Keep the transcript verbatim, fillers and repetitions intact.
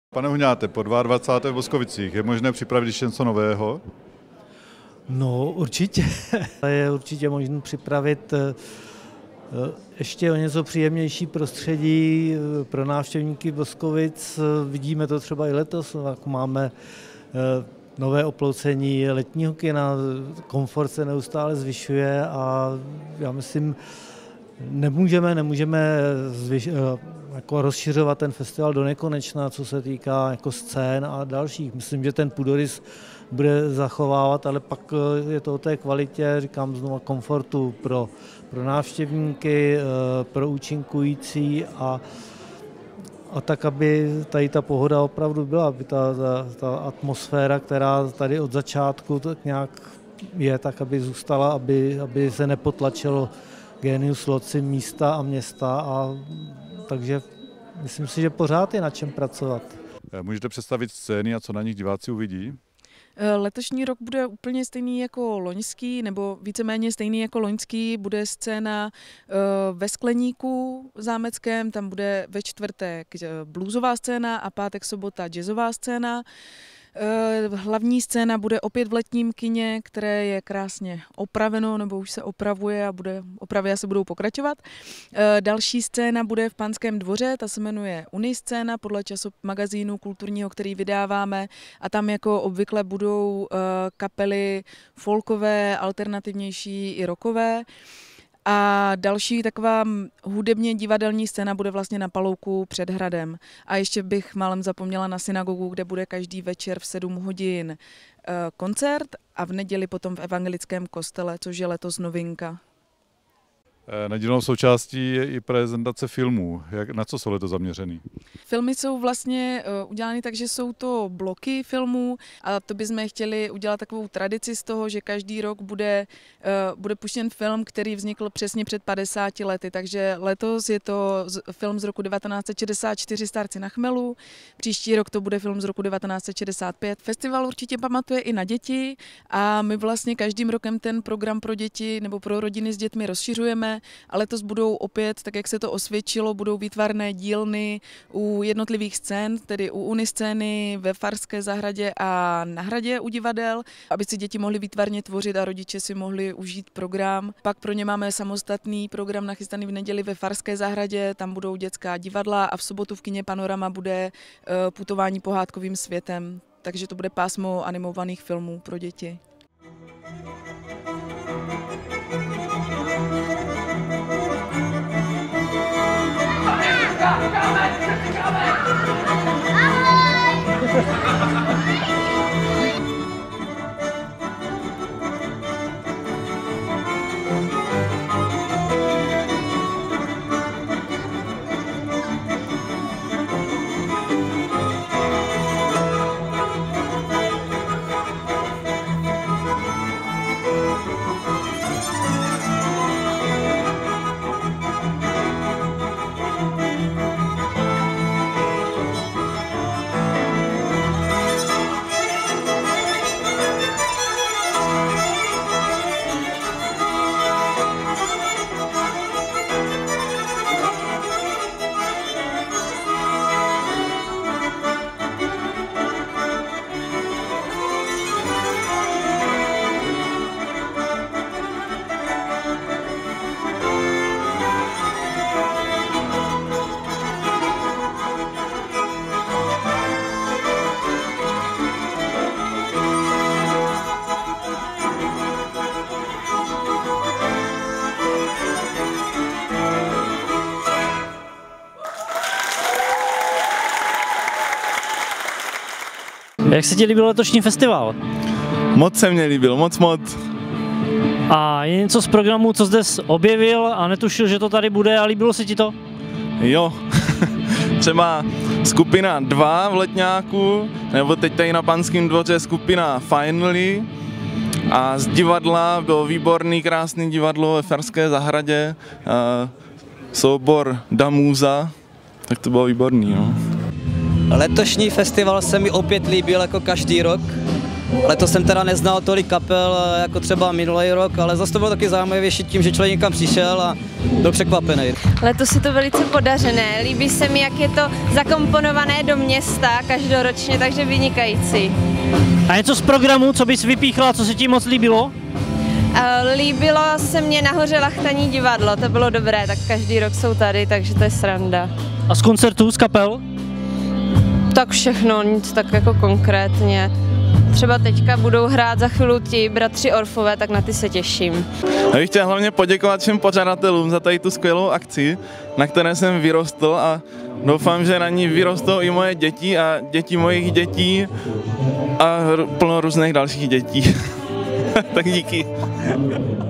Pane Huňáte, po dvacátém druhém v Boskovicích je možné připravit ještě něco nového? No určitě. Je určitě možné připravit ještě o něco příjemnější prostředí pro návštěvníky Boskovic. Vidíme to třeba i letos, jako máme nové oploucení letního kina, komfort se neustále zvyšuje a já myslím, nemůžeme, nemůžeme zvyš, jako rozšiřovat ten festival do nekonečna, co se týká jako scén a dalších. Myslím, že ten půdorys bude zachovávat, ale pak je to o té kvalitě, říkám znovu, komfortu pro, pro návštěvníky, pro účinkující a, a tak, aby tady ta pohoda opravdu byla, aby ta, ta, ta atmosféra, která tady od začátku tak nějak je, tak aby zůstala, aby, aby se nepotlačilo genius loci místa a města, a takže myslím si, že pořád je na čem pracovat. Můžete představit scény a co na nich diváci uvidí? Letošní rok bude úplně stejný jako loňský, nebo víceméně stejný jako loňský. Bude scéna ve Skleníku zámeckém, tam bude ve čtvrtek bluesová scéna a pátek, sobota jazzová scéna. Hlavní scéna bude opět v letním kině, které je krásně opraveno, nebo už se opravuje a bude, opravy se budou pokračovat. Další scéna bude v Panském dvoře, ta se jmenuje Uniscéna podle časop magazínu kulturního, který vydáváme, a tam jako obvykle budou kapely folkové, alternativnější i rockové. A další taková hudebně divadelní scéna bude vlastně na Palouku před hradem. A ještě bych málem zapomněla na synagogu, kde bude každý večer v sedm hodin koncert a v neděli potom v evangelickém kostele, což je letos novinka. Nedílnou součástí je i prezentace filmů. Jak, na co jsou letos zaměřený? Filmy jsou vlastně uh, udělány tak, že jsou to bloky filmů, a to bychom chtěli udělat takovou tradici z toho, že každý rok bude, uh, bude puštěn film, který vznikl přesně před padesáti lety. Takže letos je to z, film z roku devatenáct set šedesát čtyři Starci na chmelu, příští rok to bude film z roku devatenáct set šedesát pět. Festival určitě pamatuje i na děti a my vlastně každým rokem ten program pro děti nebo pro rodiny s dětmi rozšiřujeme. A letos budou opět, tak jak se to osvědčilo, budou výtvarné dílny u jednotlivých scén, tedy u Uniscény, ve Farské zahradě a na hradě u divadel, aby si děti mohly výtvarně tvořit a rodiče si mohli užít program. Pak pro ně máme samostatný program nachystaný v neděli ve Farské zahradě, tam budou dětská divadla a v sobotu v kině Panorama bude putování pohádkovým světem, takže to bude pásmo animovaných filmů pro děti. Jak se ti líbil letošní festival? Moc se mně líbil, moc moc. A je něco z programu, co zde objevil a netušil, že to tady bude, a líbilo se ti to? Jo, třeba skupina dva v Letňáku, nebo teď tady na Panském dvoře skupina Finally, a z divadla bylo výborný, krásný divadlo ve Farské zahradě, soubor Damuza, tak to bylo výborný. No. Letošní festival se mi opět líbil jako každý rok. Letos jsem teda neznal tolik kapel jako třeba minulý rok, ale zase to bylo taky zajímavější tím, že člověk někam přišel a byl překvapený. Letos je to velice podařené, líbí se mi, jak je to zakomponované do města každoročně, takže vynikající. A něco z programu, co bys vypíchla, co se ti moc líbilo? Líbilo se mně nahoře Lachtaní divadlo, to bylo dobré, tak každý rok jsou tady, takže to je sranda. A z koncertů, z kapel? Tak všechno, nic tak jako konkrétně. Třeba teďka budou hrát za chvíli ti bratři Orfové, tak na ty se těším. Já bych chtěl hlavně poděkovat všem pořadatelům za tady tu skvělou akci, na které jsem vyrostl a doufám, že na ní vyrostou i moje děti a děti mojich dětí a plno různých dalších dětí. Tak díky.